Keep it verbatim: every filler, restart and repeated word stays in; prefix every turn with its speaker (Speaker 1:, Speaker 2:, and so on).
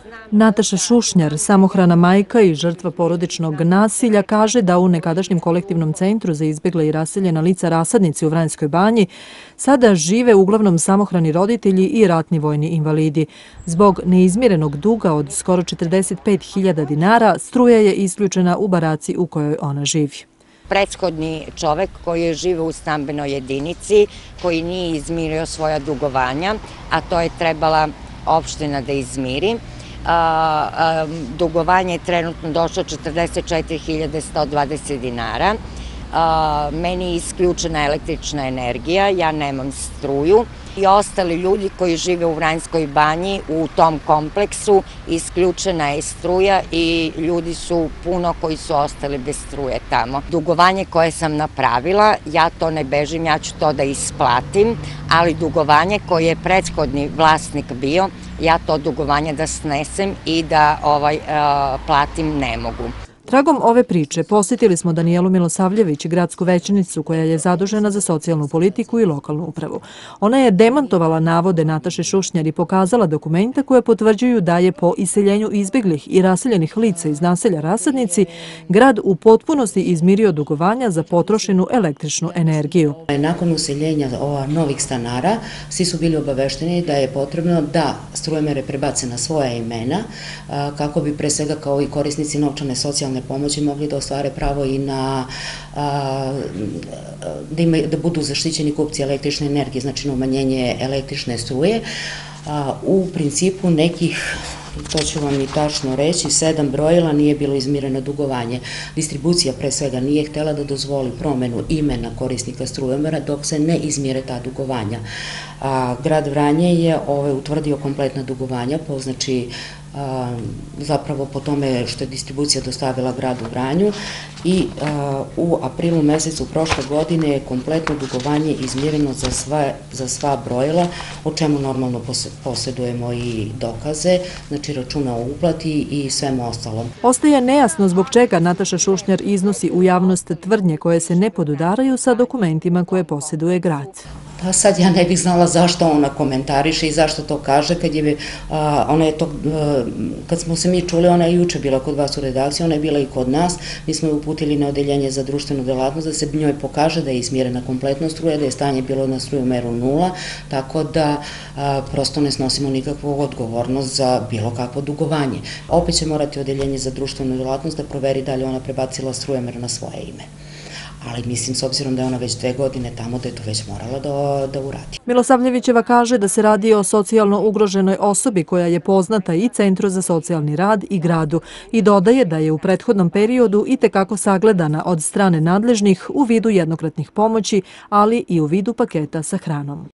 Speaker 1: Nataša Šušnjar, samohrana majka i žrtva porodičnog nasilja, kaže da u nekadašnjem kolektivnom centru za izbjegla i raseljena lica Rasadnici u Vranjskoj banji sada žive uglavnom samohrani roditelji i ratni vojni invalidi. Zbog neizmirenog duga od skoro četrdeset pet hiljada dinara, struja je isključena u baraci u kojoj ona živi.
Speaker 2: Prethodni čovek koji je živeo u stambenoj jedinici, koji nije izmirio svoja dugovanja, a to je trebala opština da izmiri. Dugovanje je trenutno došlo četrdeset četiri hiljade sto dvadeset dinara. Meni je isključena električna energija, ja nemam struju i ostali ljudi koji žive u Vranjskoj banji u tom kompleksu isključena je struja i ljudi su puno koji su ostali bez struje tamo. Dugovanje koje sam napravila, ja to ne bežim, ja ću to da isplatim, ali dugovanje koje je prethodni vlasnik bio, ja to dugovanje da snesem i da ovaj, platim ne mogu.
Speaker 1: Tragom ove priče posjetili smo Danijelu Milosavljević, gradsku većnicu koja je zadužena za socijalnu politiku i lokalnu upravu. Ona je demantovala navode Nataše Šušnjar i pokazala dokumenta koje potvrđuju da je po iseljenju izbjeglih i raseljenih lica iz naselja Rasadnici grad u potpunosti izmirio dugovanja za potrošenu električnu energiju.
Speaker 3: Nakon useljenja novih stanara svi su bili obavešteni da je potrebno da strujomere prebace na svoja imena kako bi pre svega kao i korisnici novčane socijalne pomoći mogli da ostvare pravo i na da budu zaštićeni kupci električne energije, znači na umanjenje električne struje. U principu nekih, to ću vam i tačno reći, sedam brojila nije bilo izmireno dugovanje. Distribucija pre svega nije htela da dozvoli promenu imena korisnika strujomera dok se ne izmire ta dugovanja. Grad Vranje je utvrdio kompletna dugovanja, znači zapravo po tome što je distribucija dostavila gradu Vranju i u aprilu mesecu prošle godine je kompletno dugovanje izmireno za sva brojila, o čemu normalno posjedujemo i dokaze, znači računa o uplati i svemu ostalom.
Speaker 1: Ostaje nejasno zbog čega Nataša Šušnjar iznosi u javnost tvrdnje koje se ne podudaraju sa dokumentima koje posjeduje grad.
Speaker 3: Pa sad ja ne bih znala zašto ona komentariše i zašto to kaže, kad je, ona je to, kad smo se mi čuli, ona je juče bila kod vas u redakciji, ona je bila i kod nas, mi smo je uputili na odeljenje za društvenu delatnost da se njoj pokaže da je izmjerena kompletno struja, da je stanje bilo na strujomeru nula, tako da prosto ne snosimo nikakvu odgovornost za bilo kakvo dugovanje. Opet će morati odeljenje za društvenu delatnost da proveri da li ona prebacila strujomer na svoje ime. Ali mislim, s obzirom da je ona već dve godine tamo, da je to već morala da uradi.
Speaker 1: Milosavljevićeva kaže da se radi o socijalno ugroženoj osobi koja je poznata i Centru za socijalni rad i gradu i dodaje da je u prethodnom periodu itekako sagledana od strane nadležnih u vidu jednokratnih pomoći, ali i u vidu paketa sa hranom.